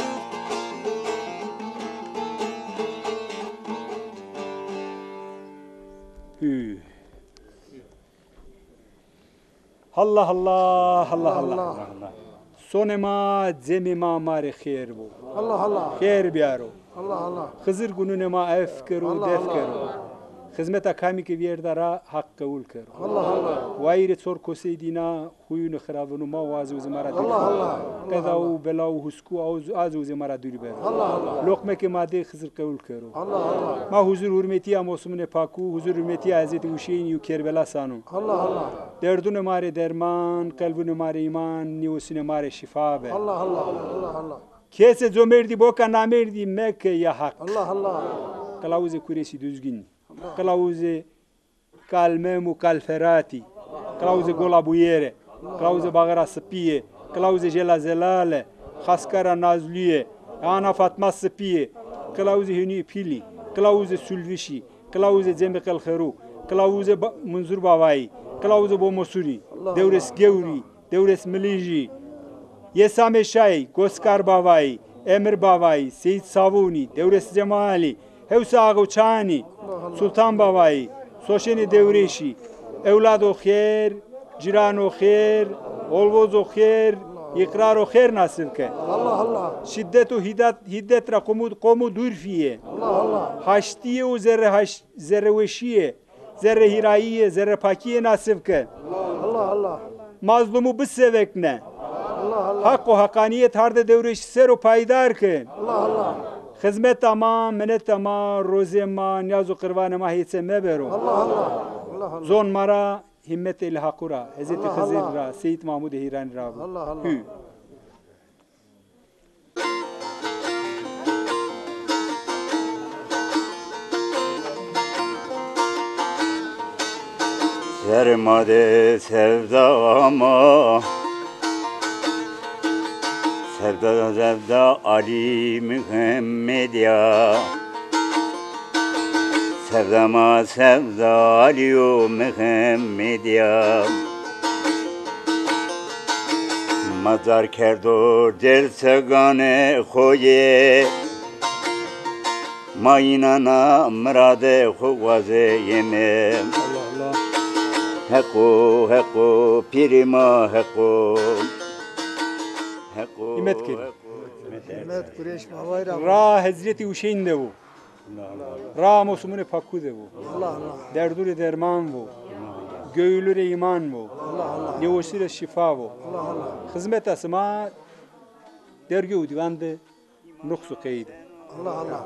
Allah Allah Allah Allah sonema zemima mare khair bu Allah Allah khair biaro Allah Allah Hızır gününe ma efkeru defkeru Hizmeta kami ki vierdara hak kabul kero. Allah Allah. Vaire tsor kose dina huyun kharavunu ma wazu zmara. Allah Allah. Kaza u bela u husku azu zmara duri ber. Allah Allah. Lokme ke made khizr kabul kero. Allah Allah. Ma huzur hürmeti amosumne paku huzur hürmeti Hazreti Hüseyin yu Kerbela sanu. Allah Allah. Derdun mare derman, kalbun mare iman, niyusine mare şifa be. Allah Allah. Allah Allah. Kese zomerdi boka namerdi Mekke ya hak. Allah Allah. Kılavuzu kuresi düzgün. Kılavuzu kalmemu kalferati. Kılavuzu golabuyere. Kılavuzu bağıra sıpiye. Kılavuzu jelazelale. Haskara nazliye. Ana Fatma sıpiye. Kılavuzu hünü pili. Kılavuzu sülvişi. Kılavuzu zembekel kheru. Kılavuzu munzur bavai. Kılavuzu bomosuri. Devres gevri. Devres miliji. Yesame Şay, Goskar Bavai, Emir Bavai, Seyit Savuni, Devres Cemali, Hevsa Ağuçani, Sultan Bavai, Soşeni Devreşi, Evlad o khair, Ciran o khair, Olvoz o khair, İkrar o khair nasip ke. Allah Allah. Şiddet o hiddet ra komu durfiye. Allah Allah. Haştiye o zerre veşiye, zerre hiraiye, zerre pakiye nasip ke. Allah Allah. Mazlumu bissevekne. Hak o hakaniyet harda devreş ser o payidar ki. Allah Allah. Hizmet ama, menet ama, roze ama, niyaz o kırvan ama hisse mebero. Allah Allah. Allah Allah. Zon mara himmet el hakura. Hazreti Hızır ra, Seyyid Mahmud Hirani ra. Allah Allah. Hü. Sermade sevdama Sevda Ali Muhammed ya Sevdama sevda Ali Muhammed ya Mazar kerdo del segane khoye Mayinana mrade khwaze yeme Allah Allah Heko pirima heko Himmet ki. Himmet Kureş Mavayra. Ra Hazreti Hüseyin de bu. Ra Mosumune Pakku de bu. Allah Allah. Derdure derman bu. Göğülüre iman bu. Allah Allah. Nevosire şifa bu. Allah Allah. Hizmet asma dergi udivande nuksu kaydı. Allah Allah.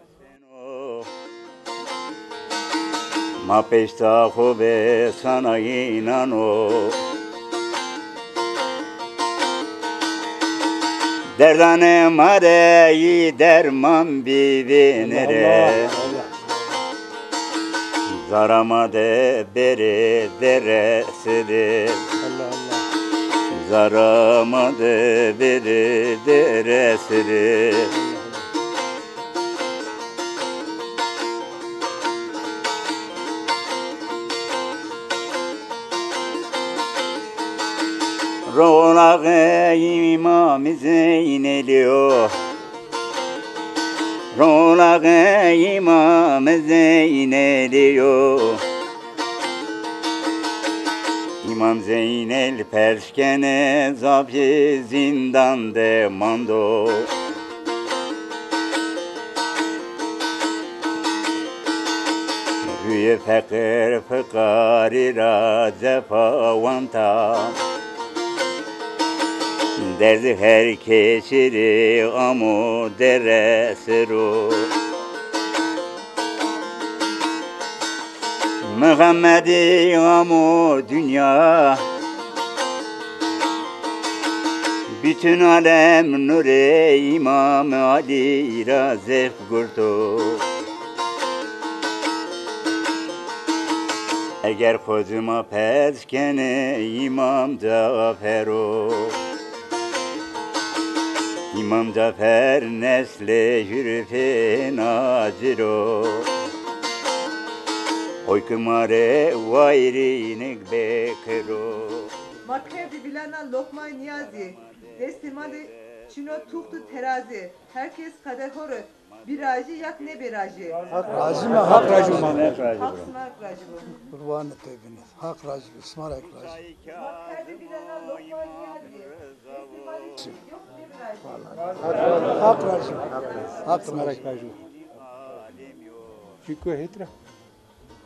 Ma peşta khobe sana inano Derdane mareyi derman bivinere Zaramade beri deresidir Zaramade beri deresidir Ronak-ı İmam-ı Zeyneliyor Ronak-ı İmam-ı Zeyneliyor İmam Zeynel perşkene zafi zindan demando Rüye fakir fıkari ra zefavanta Derdi her keçiri amu deresiru Muhammedi amu dünya Bütün alem nure İmam Ali razef gurtu Eğer kozuma pezkene İmam Caferu İmam Cafer nesle hürfe naziro Oy kumare vayrinik bekro Makredi bilana Lokman Niyazi Destimadi Çino tuhtu terazi Herkes kader horu Birajı yak ne birajı Hak racı mı? Hak racı mı? Hak smak racı mı? Kurbanı tevbiniz. Hak racı mı? Ismarak racı. Makredi bilana Lokman Niyazi Destimadi yok ne birajı Hak racı mı? Hak Smarak racı mı? racı. Fico retra.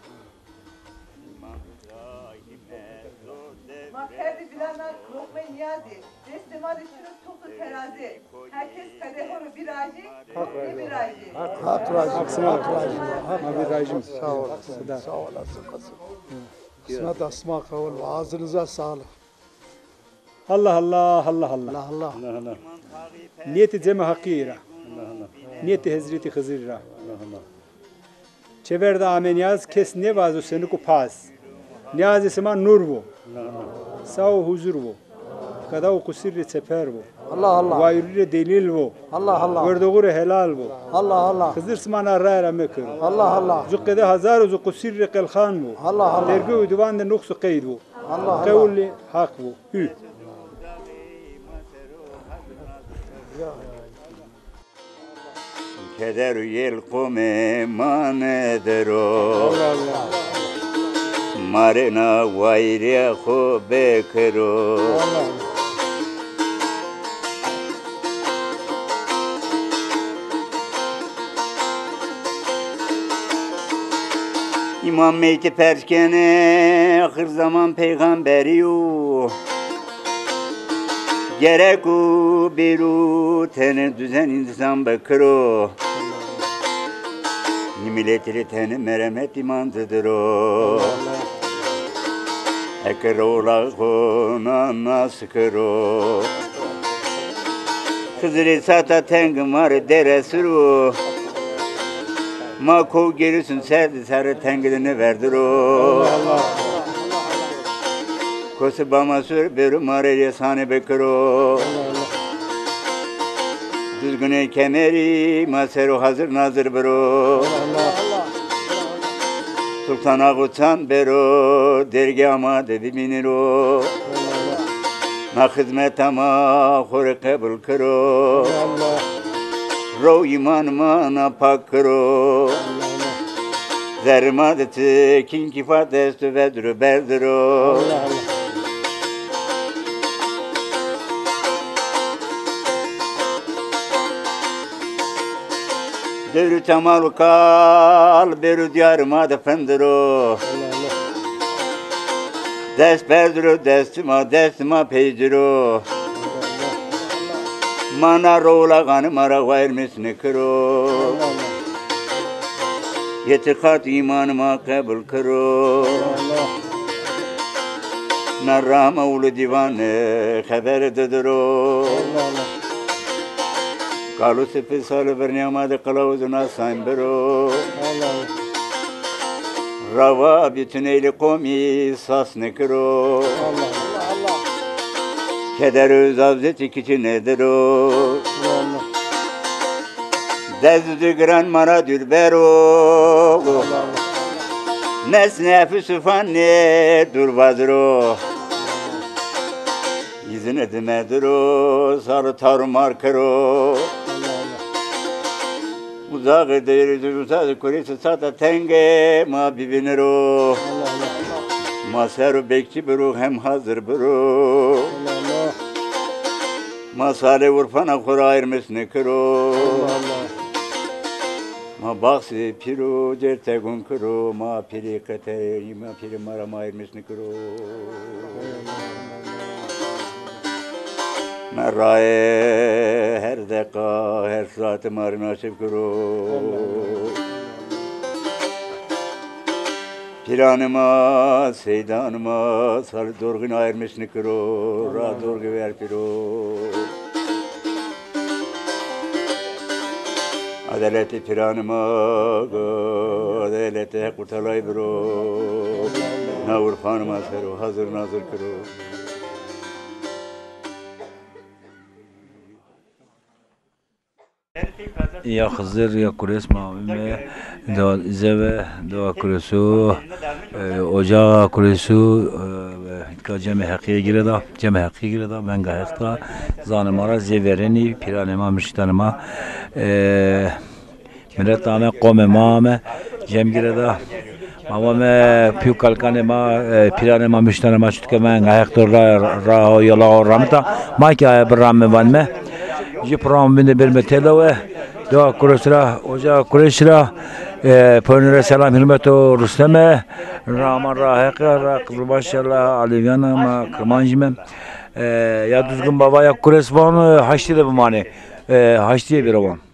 bilana lokma niyazi. Destemade şunu tuktu terazi. Herkes kadehoru biracı. Ne biracı? Hak razı. Abi racim. Sağ olasın. Sağ olasın kızım. İsmet Asma Kavul ağzınıza sağlık. Allah Allah Allah Allah. Allah Allah. Niyeti cemi hakira. Niyeti Hazreti Hızır'a. Çeverde amen yaz kes ne vazo seni ku pas. Niyaz isma nur bu. Sağ huzur bu. Kada o kusirri sefer bu. Allah Allah. Vayurri delil bu. Allah Allah. Gördüğü helal bu. Allah Allah. Hızır smana rayra mekir. Allah Allah. Zukkede hazar zu kusirri kelkhan bu. Allah Allah. Dergi udivan de nuksu qeyd bu. Allah Allah. Kavli hak bu. Hü. Keder yel kome manedero Marina vayriya kho bekero İmam Mehdi Perskene ahir zaman peygamberiyu Gerek u biru tene düzen insan bakıro Milletli tene merhamet imandıdır o Ekrola kona naskıro Hızırı sata tengim var deresuru Mako gerisin serdi sarı tengilini verdir o Kosu bama sür beru mareliye sani bekiro Düzgüne kemeri maseru hazır nazır bero Sultan Ağutan bero dergâma dedi biniro Na hizmet ama khore kabul kiro Ro imanıma na pak kiro Zermadeti kin kifat estü vedru berdiro Devru temal kal beru diyarıma da fendiro Dest berdiro destima peydiro Mana rola ganı mara vermesini kiro Yetikat imanıma kabul kiro Narrama ulu divanı haber dediro Kalu sepi salı berniyamada kılavuzuna saymbero Rava bütün eyli komi sas nekiro Keder öz avzeti kiçi nedir o Dezdü gran mara dürbero Nesnefi süfan ne durbadır o İzin edemedir o sarı tarumar kero Uzak ederiz uzak kurisi sata tenge ma bibinir o Maseru bekçi buru hem hazır buru Masale urfana kura ayırmasını kiro Ma baksi piru certegun kiro Ma piri kate ma piri marama ayırmasını kiro Merraye her dakika her saati mari nasip kiro Piranıma, seydanıma, sarı dorgun ayırmasını kiro, ra dorgu ver piro. Adaleti piranıma, adaleti kurtalay biro. Navur fanıma seru, hazır nazır kiro. Ya Hızır ya Kures mavime da zeve da Kuresu ocağa Kuresu ka cemi hakiye gireda ben gayet zanımara zevereni piranema müştanıma millet ame kome mame cem gireda Mavame piu kalkanema piranema müştanıma çutke ben gayet ra yala ramta makaya bram vanme Jipram binde bir metelave Doğa Kuresra, Ocağı Kuresra, Pönüre selam hürmet o Rüstem'e. Rahman Raheka, Kızılbaşlarla, Alevyan'a, Kırmancı'ma. Ya düzgün baba ya Kuresvan haçlı da bu mani. Haçlı'ya bir roman.